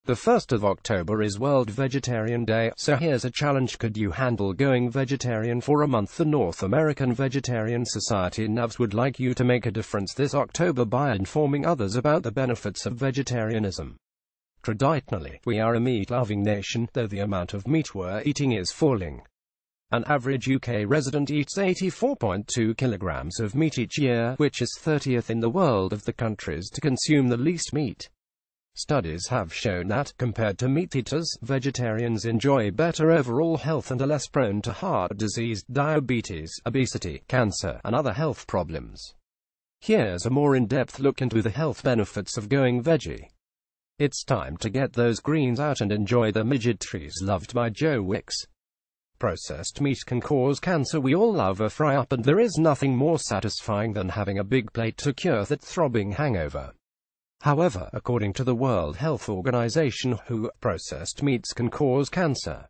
The 1st of October is World Vegetarian Day, so here's a challenge: could you handle going vegetarian for a month? The North American Vegetarian Society Navs would like you to make a difference this October by informing others about the benefits of vegetarianism. Traditionally, we are a meat-loving nation, though the amount of meat we're eating is falling. An average UK resident eats 84.2 kilograms of meat each year, which is 30th in the world of the countries to consume the least meat. Studies have shown that, compared to meat-eaters, vegetarians enjoy better overall health and are less prone to heart disease, diabetes, obesity, cancer, and other health problems. Here's a more in-depth look into the health benefits of going veggie. It's time to get those greens out and enjoy the midget trees loved by Joe Wicks. Processed meat can cause cancer. We all love a fry-up, and there is nothing more satisfying than having a big plate to cure that throbbing hangover. However, according to the World Health Organization (WHO), processed meats can cause cancer.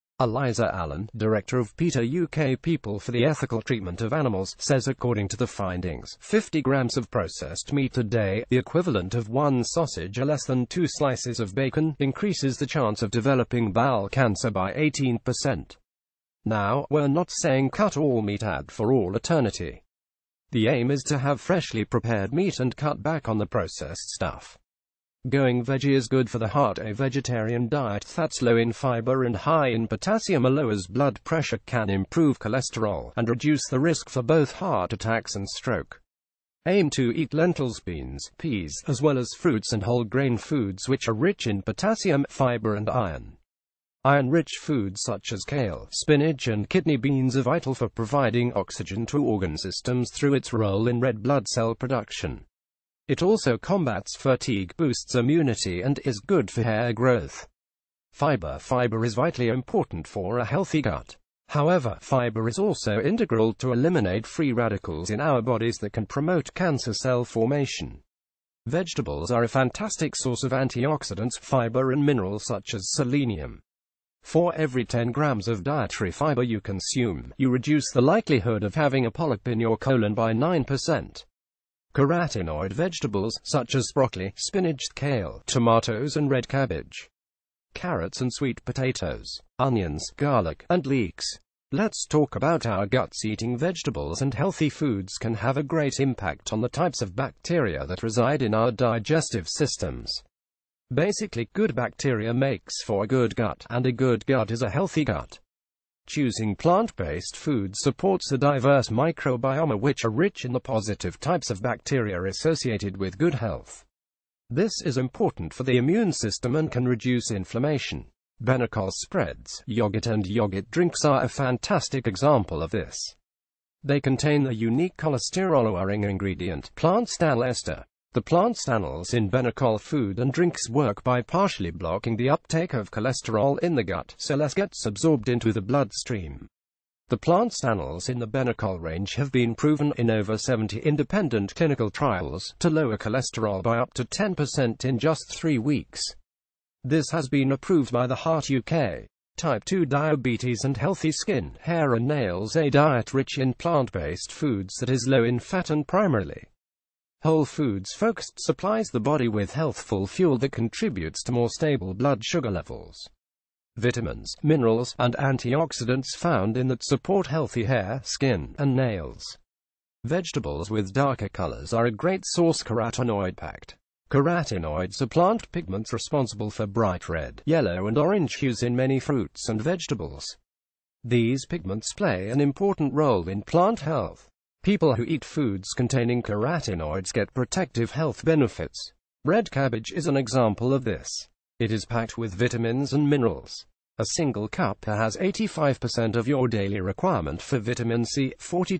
Eliza Allen, director of PETA UK People for the Ethical Treatment of Animals, says according to the findings, 50 grams of processed meat a day, the equivalent of one sausage or less than 2 slices of bacon, increases the chance of developing bowel cancer by 18%. Now, we're not saying cut all meat out for all eternity. The aim is to have freshly prepared meat and cut back on the processed stuff. Going veggie is good for the heart. A vegetarian diet that's low in fiber and high in potassium lowers blood pressure, can improve cholesterol, and reduce the risk for both heart attacks and stroke. Aim to eat lentils, beans, peas, as well as fruits and whole grain foods which are rich in potassium, fiber and iron. Iron-rich foods such as kale, spinach and kidney beans are vital for providing oxygen to organ systems through its role in red blood cell production. It also combats fatigue, boosts immunity, and is good for hair growth. Fiber is vitally important for a healthy gut. However, fiber is also integral to eliminate free radicals in our bodies that can promote cancer cell formation. Vegetables are a fantastic source of antioxidants, fiber and minerals such as selenium. For every 10 grams of dietary fiber you consume, you reduce the likelihood of having a polyp in your colon by 9%. Carotenoid vegetables, such as broccoli, spinach, kale, tomatoes and red cabbage, carrots and sweet potatoes, onions, garlic, and leeks. Let's talk about our guts. Eating vegetables and healthy foods can have a great impact on the types of bacteria that reside in our digestive systems. Basically, good bacteria makes for a good gut, and a good gut is a healthy gut. Choosing plant-based foods supports a diverse microbiome which are rich in the positive types of bacteria associated with good health. This is important for the immune system and can reduce inflammation. Benecol spreads, yogurt and yogurt drinks are a fantastic example of this. They contain the unique cholesterol-lowering ingredient, plant stanol ester. The plant stanols in Benecol food and drinks work by partially blocking the uptake of cholesterol in the gut, so less gets absorbed into the bloodstream. The plant stanols in the Benecol range have been proven in over 70 independent clinical trials to lower cholesterol by up to 10% in just 3 weeks. This has been approved by the Heart UK. Type 2 diabetes and healthy skin, hair and nails. A diet rich in plant-based foods that is low in fat and primarily whole foods focused supplies the body with healthful fuel that contributes to more stable blood sugar levels. Vitamins, minerals, and antioxidants found in that support healthy hair, skin, and nails. Vegetables with darker colors are a great source. Carotenoid-packed. Carotenoids are plant pigments responsible for bright red, yellow, and orange hues in many fruits and vegetables. These pigments play an important role in plant health. People who eat foods containing carotenoids get protective health benefits. Red cabbage is an example of this. It is packed with vitamins and minerals. A single cup has 85% of your daily requirement for vitamin C,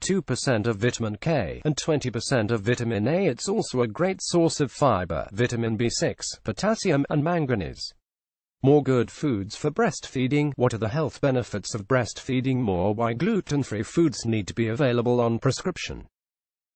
42% of vitamin K, and 20% of vitamin A. It's also a great source of fiber, vitamin B6, potassium, and manganese. More good foods for breastfeeding. What are the health benefits of breastfeeding? More. Why gluten-free foods need to be available on prescription.